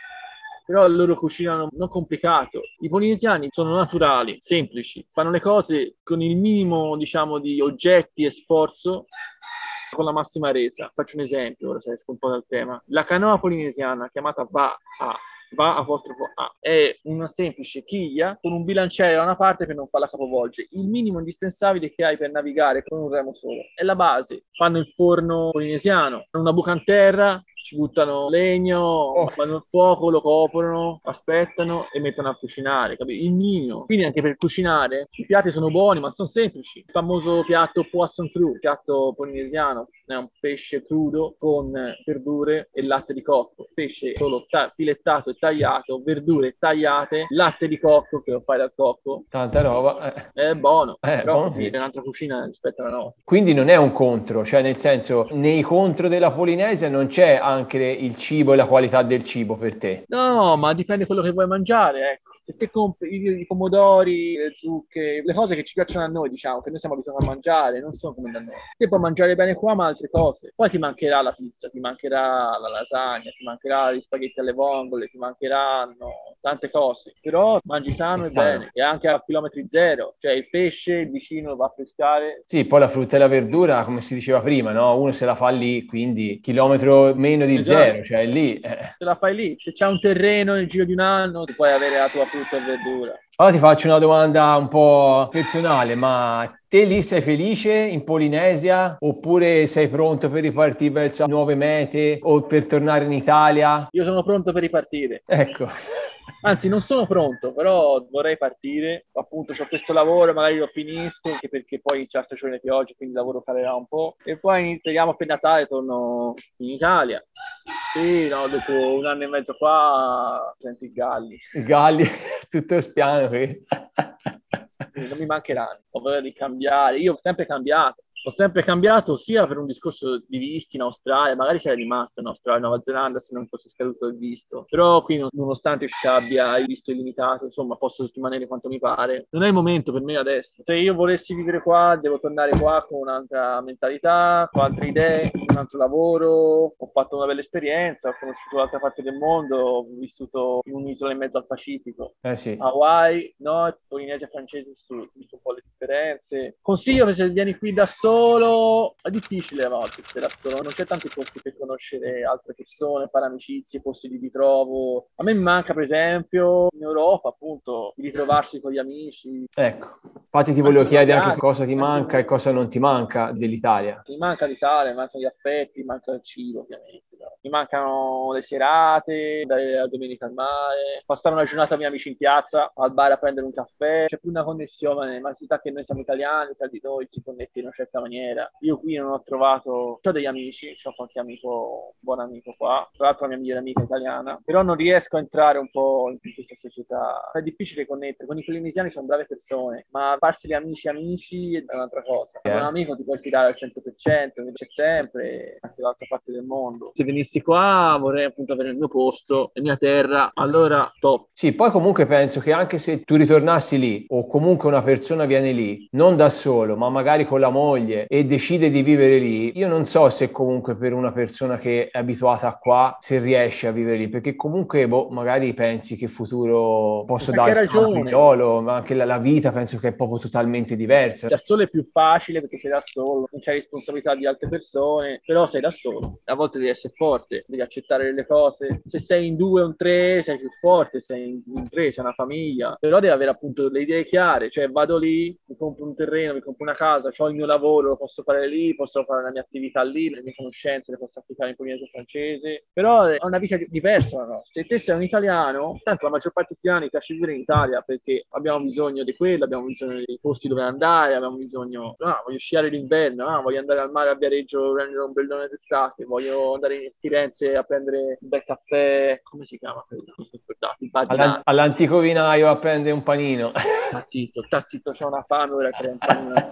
Però loro cucinano non complicato. I polinesiani sono naturali, semplici, fanno le cose con il minimo, diciamo, di oggetti e sforzo, con la massima resa. Faccio un esempio, ora se esco un po' dal tema. La canoa polinesiana, chiamata Va A, Va apostrofo A, è una semplice chiglia con un bilanciere da una parte per non farla capovolgere. Il minimo indispensabile che hai per navigare con un remo solo. È la base. Fanno il forno polinesiano, una buca in terra, ci buttano legno, Oh. vanno al fuoco, lo coprono, aspettano e mettono a cucinare, capito? Il minimo. Quindi anche per cucinare i piatti sono buoni, ma sono semplici. Il famoso piatto poisson cru, piatto polinesiano, è un pesce crudo con verdure e latte di cocco. Pesce solo ta- filettato e tagliato, verdure tagliate, latte di cocco che lo fai dal cocco. Tanta roba. Eh. È buono, Eh, però buono, capito, sì. è un'altra cucina rispetto alla nostra. Quindi non è un contro, cioè nel senso, nei contro della Polinesia non c'è anche il cibo e la qualità del cibo per te. No, ma dipende quello che vuoi mangiare, ecco. Se te compri i, i pomodori, le zucche, le cose che ci piacciono a noi, diciamo, che noi siamo abituati a mangiare, non sono come da noi. Te puoi mangiare bene qua, ma altre cose. Poi ti mancherà la pizza, ti mancherà la lasagna, ti mancherà gli spaghetti alle vongole, ti mancheranno tante cose. Però mangi sano È e sano. bene, e anche a chilometri zero. Cioè il pesce, il vicino va a pescare. Sì, poi la frutta e la verdura, come si diceva prima, no? Uno se la fa lì, quindi chilometro meno di Esatto. zero, cioè lì. Eh. Se la fai lì, se c'è un terreno nel giro di un anno, ti puoi avere la tua frutta e verdura. Allora ti faccio una domanda un po' personale, ma te lì sei felice in Polinesia oppure sei pronto per ripartire verso nuove mete o per tornare in Italia? Io sono pronto per ripartire. Ecco. Anzi, non sono pronto, però vorrei partire. Appunto, ho questo lavoro, magari lo finisco, anche perché poi inizia la stagione di pioggia, quindi il lavoro farà un po'. E poi speriamo per Natale torno in Italia. Sì, no, dopo un anno e mezzo qua sento i galli. I galli, tutto spiano qui. Non mi mancheranno, ho voglia di cambiare. Io ho sempre cambiato. Ho sempre cambiato sia per un discorso di visti in Australia, magari sarei rimasto in Australia, Nuova Zelanda se non fosse scaduto il visto. Però qui, nonostante ci abbia il visto illimitato, insomma, posso rimanere quanto mi pare. Non è il momento per me adesso. Se io volessi vivere qua, devo tornare qua con un'altra mentalità, con altre idee, con un altro lavoro. Ho fatto una bella esperienza, ho conosciuto l'altra parte del mondo, ho vissuto in un'isola in mezzo al Pacifico. Eh sì. Hawaii, nord, Polinesia francese sud, ho visto un po' le differenze. Consiglio che se vieni qui da solo, è difficile a volte essere da solo, non c'è tanti posti per conoscere altre persone, fare amicizie, posti di ritrovo. A me mi manca, per esempio, in Europa, appunto, di ritrovarsi con gli amici. Ecco, infatti ti volevo chiedere anche cosa ti manca e cosa non ti manca dell'Italia. Mi manca l'Italia, mi mancano gli affetti, mi manca il cibo, ovviamente. Mi mancano le serate, andare a domenica al mare, passare una giornata con i miei amici in piazza, al bar a prendere un caffè. C'è più una connessione, ma si sa che noi siamo italiani, tra di noi si connette in una certa maniera. Io qui non ho trovato, ho degli amici, ho qualche amico, buon amico qua, tra l'altro la mia migliore amica italiana, però non riesco a entrare un po' in questa società. È difficile connettere, con i polinesiani sono brave persone, ma farsi gli amici amici è un'altra cosa. Yeah. Un amico ti puoi fidare al cento per cento, c'è sempre, anche dall'altra parte del mondo. Se venissi qua vorrei appunto avere il mio posto, la mia terra, allora top. Sì, poi comunque penso che anche se tu ritornassi lì o comunque una persona viene lì, non da solo, ma magari con la moglie e decide di vivere lì, io non so se comunque per una persona che è abituata qua, se riesce a vivere lì, perché comunque boh, magari pensi che futuro posso Perché dare hai a un ragione. figliolo, ma anche la, la vita penso che è proprio totalmente diversa. Da solo è più facile perché sei da solo, non c'hai responsabilità di altre persone, però sei da solo. A volte devi essere forte, devi accettare delle cose. Se sei in due o in tre sei più forte, sei in, in tre, sei una famiglia, però devi avere appunto le idee chiare, cioè vado lì, mi compro un terreno, mi compro una casa, ho il mio lavoro, lo posso fare lì, posso fare la mia attività lì, le mie conoscenze le posso applicare in polinesia francese, però è una vita diversa la nostra. Se te sei un italiano, tanto la maggior parte degli italiani piace vivere in Italia perché abbiamo bisogno di quello, abbiamo bisogno dei posti dove andare, abbiamo bisogno, no, voglio sciare d'inverno, no, voglio andare al mare a Viareggio a prendere un ombrellone d'estate, voglio andare in Firenze a prendere un bel caffè, come si chiama quello? Non sono ricordato, il All'an- Bagnano. all'antico vinaio a prendere un panino. Sta zitto, sta zitto, c'ho una fame ora che un panino.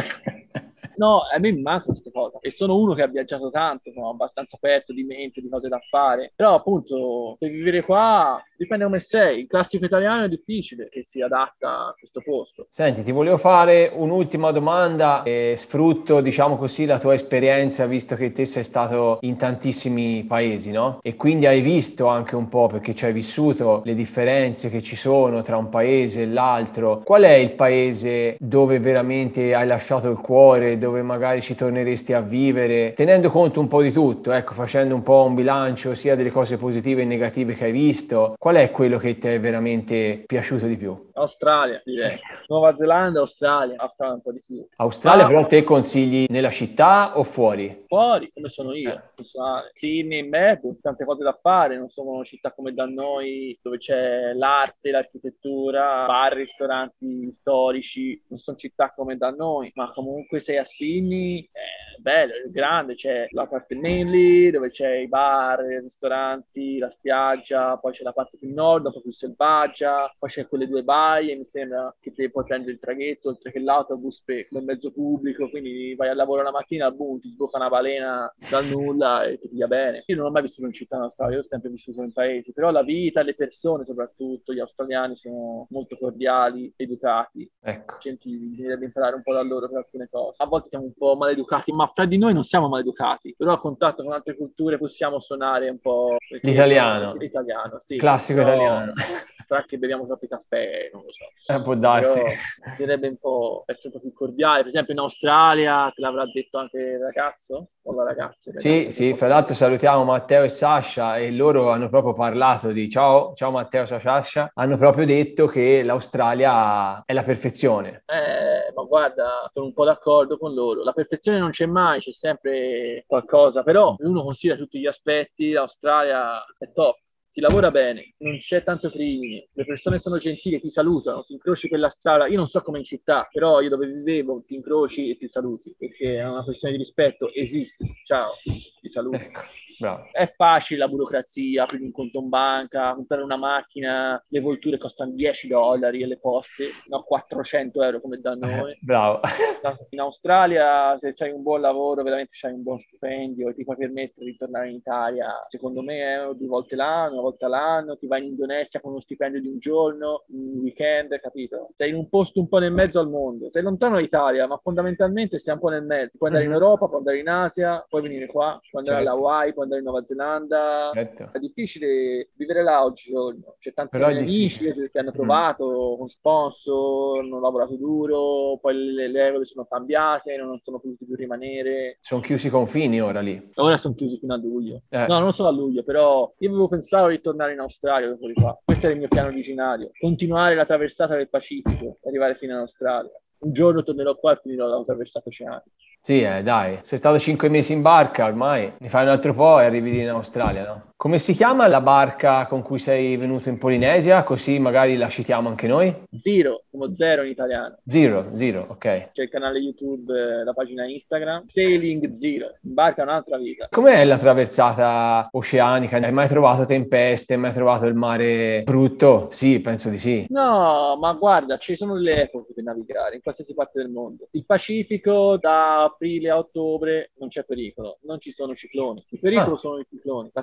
No, a me mi mancano queste cose e sono uno che ha viaggiato tanto, sono abbastanza aperto di mente, di cose da fare, però appunto per vivere qua dipende come sei, il classico italiano è difficile che si adatta a questo posto. Senti, ti volevo fare un'ultima domanda e sfrutto, diciamo così, la tua esperienza, visto che te sei stato in tantissimi paesi, no? E quindi hai visto anche un po', perché ci hai vissuto, le differenze che ci sono tra un paese e l'altro. Qual è il paese dove veramente hai lasciato il cuore, dove magari ci torneresti a vivere, tenendo conto un po' di tutto, ecco, facendo un po' un bilancio sia delle cose positive e negative che hai visto? Qual è quello che ti è veramente piaciuto di più? Australia, direi. Ecco. Nuova Zelanda, Australia, Australia un po' di più. Australia, Ma però te consigli nella città o fuori? fuori, come sono Eh. io, personale. Sydney e Melbourne, tante cose da fare, non sono città come da noi dove c'è l'arte, l'architettura, bar, ristoranti storici, non sono città come da noi, ma comunque sei a Sydney, è bello, è grande, c'è la parte Manly dove c'è i bar, i ristoranti, la spiaggia, poi c'è la parte più nord, un po' più selvaggia, poi c'è quelle due baie, mi sembra che te puoi prendere il traghetto oltre che l'autobus per, come mezzo pubblico, quindi vai al lavoro la mattina, boom, ti sbocca una balena dal nulla e ti piglia bene. Io non ho mai vissuto in città in Australia, io ho sempre vissuto in paesi, però la vita, le persone soprattutto, gli australiani sono molto cordiali, educati, Ecco. gente bisognerebbe imparare un po' da loro per alcune cose. A volte siamo un po' maleducati, ma tra di noi non siamo maleducati, però a contatto con altre culture possiamo suonare un po' L'italiano, l'italiano, sì, classico però italiano. sarà che beviamo troppi caffè, non lo so. Eh, può darsi. Però bisognerebbe un po' essere un po' più cordiale. Per esempio in Australia, te l'avrà detto anche il ragazzo o la ragazza? Il Sì, ragazzo sì, fra l'altro salutiamo Matteo e Sasha e loro hanno proprio parlato di ciao, ciao Matteo, ciao Sasha, hanno proprio detto che l'Australia è la perfezione. Eh, ma guarda, sono un po' d'accordo con loro. La perfezione non c'è mai, c'è sempre qualcosa, però uno considera tutti gli aspetti, l'Australia è top. Si lavora bene, non c'è tanto crimine, le persone sono gentili, ti salutano, ti incroci per la strada. Io non so come in città, però io dove vivevo ti incroci e ti saluti, perché è una questione di rispetto, esiste. Ciao, ti saluti. Ecco, bravo. È facile la burocrazia, aprire un conto in banca, comprare una macchina, le volture costano dieci dollari e le poste, no quattrocento euro come da noi. Eh, bravo. In Australia, se c'hai un buon lavoro, veramente c'hai un buon stipendio e ti puoi permettere di tornare in Italia, secondo me è due volte l'anno, una volta l'anno, ti vai in Indonesia con uno stipendio di un giorno, un weekend, capito? Sei in un posto un po' nel mezzo al mondo, sei lontano dall'Italia, ma fondamentalmente sei un po' nel mezzo. Puoi andare in Mhm. Europa, puoi andare in Asia, puoi venire qua, puoi andare alla Certo, Hawaii, puoi andare in Nuova Zelanda. certo. È difficile vivere là oggigiorno. C'è tanti Però è miei amici difficile. che hanno Mm. provato con sponsor, hanno lavorato duro, poi le, le regole sono cambiate, non sono potuti più rimanere. Sono chiusi i confini ora lì. Ora sono chiusi fino a luglio. Eh. No, non solo a luglio, però io avevo pensato di tornare in Australia dopo di qua. Questo era il mio piano originario. Continuare la traversata del Pacifico e arrivare fino in Australia. Un giorno tornerò qua e finirò la traversata oceanica. Sì, eh, dai, sei stato cinque mesi in barca ormai, ne fai un altro po' e arrivi lì in Australia, no? Come si chiama la barca con cui sei venuto in Polinesia? Così magari la citiamo anche noi? Zero, come zero in italiano. Zero, zero, ok. C'è il canale YouTube, eh, la pagina Instagram. Sailing Zero. In barca è un'altra vita. Com'è la traversata oceanica? Hai mai trovato tempeste? Hai mai trovato il mare brutto? Sì, penso di sì. No, ma guarda, ci sono le epoche per navigare in qualsiasi parte del mondo. Il Pacifico da aprile a ottobre non c'è pericolo, non ci sono cicloni. Il pericolo Ah, sono i cicloni, la stagione dei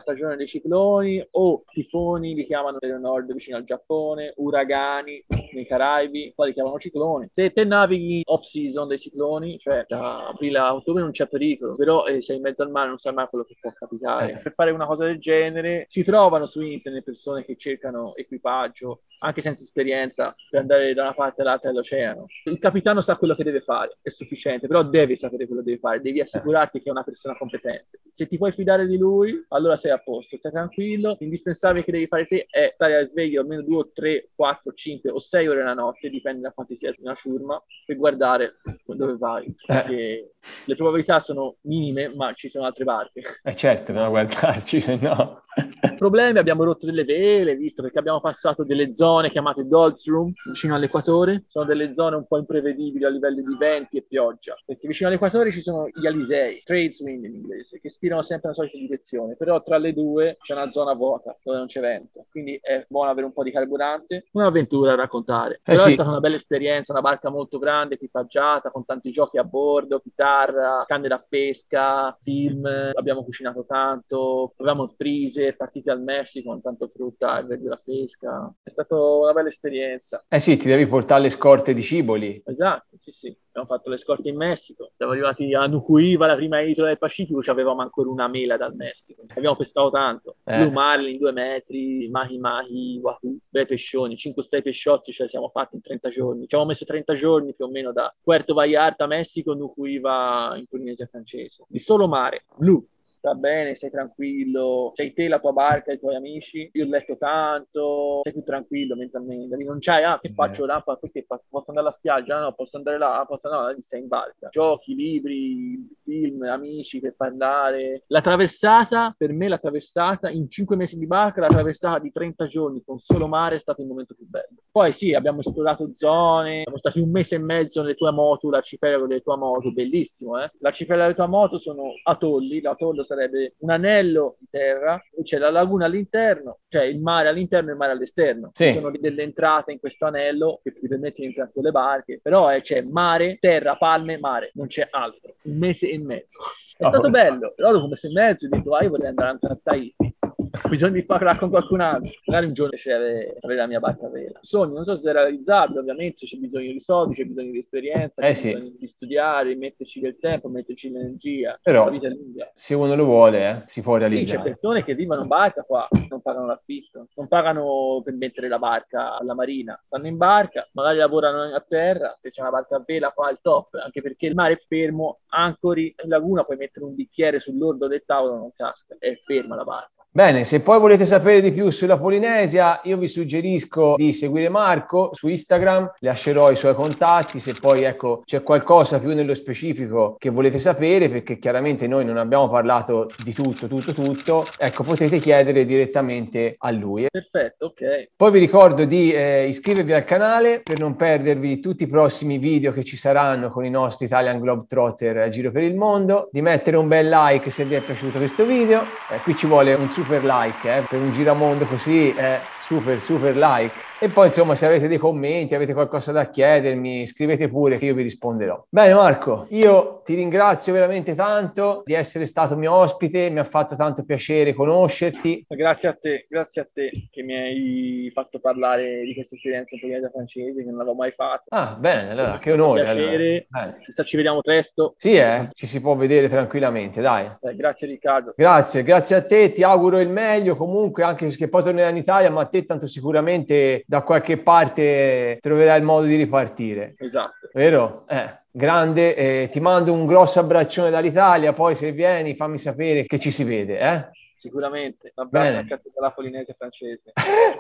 cicloni, o tifoni li chiamano nel nord vicino al Giappone, uragani nei Caraibi, poi li chiamano cicloni. Se te navighi off season dei cicloni, cioè da aprile a ottobre non c'è pericolo, però eh, sei in mezzo al mare non sai mai quello che può capitare. Eh. Per fare una cosa del genere si trovano su internet persone che cercano equipaggio anche senza esperienza per andare da una parte all'altra dell'oceano. Il capitano sa quello che deve fare, è sufficiente, però devi sapere quello che deve fare, devi assicurarti che è una persona competente. Se ti puoi fidare di lui, allora sei a posto, stai tranquillo. L'indispensabile che devi fare te è stare a sveglio almeno due, tre, quattro, cinque o sei ore la notte, dipende da quanti sia una ciurma, per guardare dove vai, perché eh. le probabilità sono minime, ma ci sono altre barche. Eh certo, dobbiamo guardarci, se no... Problemi, abbiamo rotto delle vele, visto perché abbiamo passato delle zone chiamate Doldrum vicino all'equatore. Sono delle zone un po' imprevedibili a livello di venti e pioggia, perché vicino all'equatore ci sono gli alisei, tradeswind in inglese, che spirano sempre in una solita direzione, però tra le due c'è una zona vuota dove non c'è vento, quindi è buono avere un po' di carburante. Un'avventura da raccontare, eh però sì. È stata una bella esperienza, una barca molto grande, equipaggiata, con tanti giochi a bordo, chitarra, canne da pesca, film, abbiamo cucinato tanto, avevamo il freezer, partiti al Messico con tanto frutta e verdura fresca. È stata una bella esperienza. Eh sì, ti devi portare le scorte di cibo lì. Esatto, sì sì. Abbiamo fatto le scorte in Messico. Siamo arrivati a Nukuiva, la prima isola del Pacifico, ci avevamo ancora una mela dal Messico. Abbiamo pescato tanto. Eh. Blue Marlin, due metri, mahi mahi, wahoo, bei pescioni, cinque sei pesciozzi ce li siamo fatti in trenta giorni. Ci abbiamo messo trenta giorni più o meno da Puerto Vallarta, Messico, Nukuiva in Polinesia francese. Di solo mare, blu. Sta bene, sei tranquillo, sei te, la tua barca, i tuoi amici, io ho letto tanto, sei più tranquillo mentalmente, non c'hai, ah che faccio là, perché posso andare alla spiaggia, no, posso andare là, posso no, sei in barca, giochi, libri, film, amici per parlare. La traversata, per me la traversata in cinque mesi di barca, la traversata di trenta giorni con solo mare è stato il momento più bello. Poi sì, abbiamo esplorato zone, siamo stati un mese e mezzo nelle Tuamotu, l'arcipelago delle Tuamotu, bellissimo, eh? L'arcipelago delle Tuamotu sono atolli, l'atollo sarebbe un anello di terra, c'è la laguna all'interno, cioè il mare all'interno e il mare all'esterno. Sì. Ci sono delle entrate in questo anello che ti permette di entrare con le barche, però eh, c'è mare, terra, palme, mare, non c'è altro. Un mese e mezzo. È oh, stato bello, però dopo un mese e mezzo ho detto, ah, io vorrei andare a Tahiti. Ho bisogno di parlare con qualcun altro. Magari un giorno c'è avere, avere la mia barca a vela. Sogno, non so se è realizzabile, ovviamente c'è bisogno di soldi, c'è bisogno di esperienza, eh c'è sì. bisogno di studiare, metterci del tempo, metterci l'energia. Però, la vita è lunga. Se uno lo vuole, eh, si può realizzare. Sì, c'è persone che vivono in barca qua, non pagano l'affitto, non pagano per mettere la barca alla marina. Stanno in barca, magari lavorano a terra, se c'è una barca a vela qua al top, anche perché il mare è fermo, ancori in laguna, puoi mettere un bicchiere sull'orlo del tavolo, non casca, è ferma la barca. Bene, se poi volete sapere di più sulla Polinesia, io vi suggerisco di seguire Marco su Instagram, lascerò i suoi contatti, se poi ecco c'è qualcosa più nello specifico che volete sapere, perché chiaramente noi non abbiamo parlato di tutto, tutto, tutto, ecco potete chiedere direttamente a lui. Perfetto, ok. Poi vi ricordo di eh, iscrivervi al canale per non perdervi tutti i prossimi video che ci saranno con i nostri Italian Globetrotter a giro per il mondo, di mettere un bel like se vi è piaciuto questo video, eh, qui ci vuole un super like eh, per un giramondo così, eh, super super like. E poi insomma se avete dei commenti, avete qualcosa da chiedermi, scrivete pure che io vi risponderò. Bene Marco, io ti ringrazio veramente tanto di essere stato mio ospite, mi ha fatto tanto piacere conoscerti. Grazie a te, grazie a te che mi hai fatto parlare di questa esperienza in Polinesia francese che non l'avevo mai fatto. Ah bene, allora che onore. Piacere, allora. Chissà ci vediamo presto. Sì eh, ci si può vedere tranquillamente, dai. Eh, grazie Riccardo. Grazie, grazie a te, ti auguro il meglio comunque, anche se poi tornerai in Italia, ma a te tanto sicuramente da qualche parte troverai il modo di ripartire. Esatto. Vero? Eh, grande, eh, ti mando un grosso abbraccione dall'Italia, poi se vieni fammi sapere che ci si vede, eh? Sicuramente, un abbraccio anche a tutta la Polinesia francese.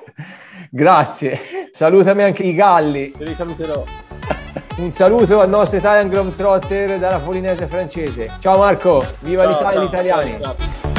Grazie, salutami anche i galli. Te li saluterò. Un saluto al nostro Italian Globetrotter dalla Polinesia francese. Ciao Marco, viva l'Italia e gli italiani. Ciao, ciao.